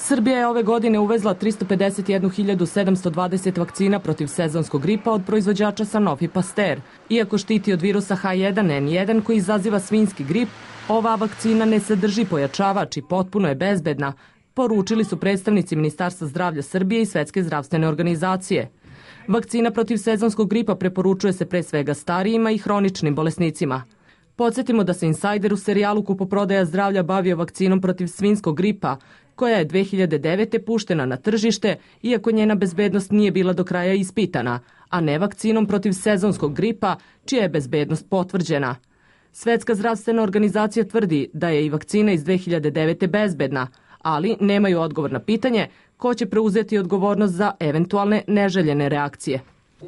Srbija je ove godine uvezla 351.720 vakcina protiv sezonskog gripa od proizvođača Sanofi Pasteur. Iako štiti od virusa H1N1 koji izaziva svinjski grip, ova vakcina ne sadrži pojačavač i potpuno je bezbedna, poručili su predstavnici Ministarstva zdravlja Srbije i Svetske zdravstvene organizacije. Vakcina protiv sezonskog gripa preporučuje se pre svega starijima i hroničnim bolesnicima. Podsjetimo da se Insajder u serijalu Kupoprodaja zdravlja bavio vakcinom protiv svinjskog gripa, koja je 2009. puštena na tržište, iako njena bezbednost nije bila do kraja ispitana, a ne vakcinom protiv sezonskog gripa, čija je bezbednost potvrđena. Svetska zdravstvena organizacija tvrdi da je i vakcina iz 2009. bezbedna, ali nemaju odgovor na pitanje ko će preuzeti odgovornost za eventualne neželjene reakcije.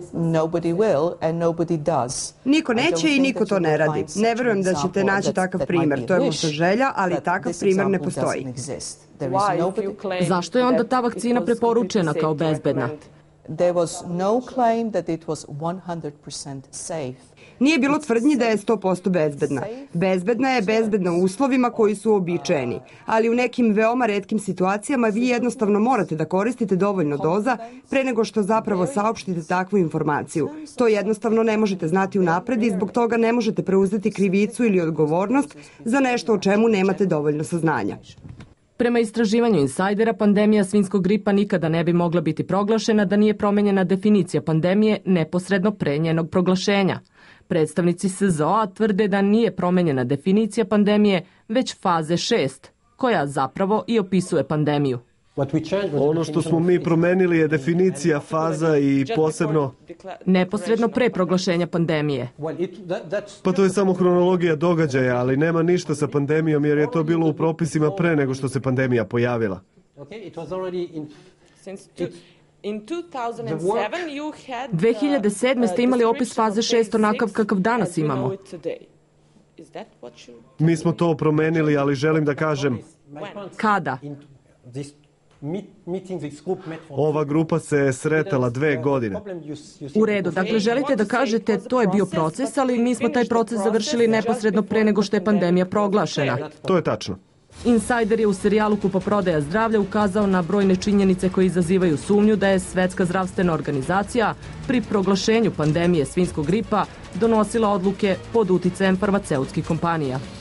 Niko neće i niko to ne radi. Ne verujem da ćete naći takav primer. To je možda želja, ali takav primer ne postoji. Zašto je onda ta vakcina preporučena kao bezbedna? Nije bilo tvrdnji da je 100% bezbedna. Bezbedna je bezbedna u uslovima koji su uobičajeni, ali u nekim veoma retkim situacijama vi jednostavno morate da koristite dovoljno doza pre nego što zapravo saopštite takvu informaciju. To jednostavno ne možete znati unapred i zbog toga ne možete preuzeti krivicu ili odgovornost za nešto o čemu nemate dovoljno saznanja. Prema istraživanju Insajdera, pandemija svinjskog gripa nikada ne bi mogla biti proglašena da nije promenjena definicija pandemije neposredno pre njenog proglašenja. Predstavnici SZO-a tvrde da nije promenjena definicija pandemije, već faze 6, koja zapravo i opisuje pandemiju. Ono što smo mi promenili je definicija faza i posebno... Neposredno pre proglašenja pandemije. Pa to je samo hronologija događaja, ali nema ništa sa pandemijom jer je to bilo u propisima pre nego što se pandemija pojavila. 2007. ste imali opis faze 6 onakav kakav danas imamo. Mi smo to promenili, ali želim da kažem... Kada? Ova grupa se sretala 2 godine. U redu, dakle želite da kažete to je bio proces, ali mi smo taj proces završili neposredno pre nego što je pandemija proglašena. To je tačno. Insajder je u serijalu Kupoprodaja zdravlja ukazao na brojne činjenice koje izazivaju sumnju da je Svetska zdravstvena organizacija pri proglašenju pandemije svinjskog gripa donosila odluke pod uticajem farmaceutskih kompanija.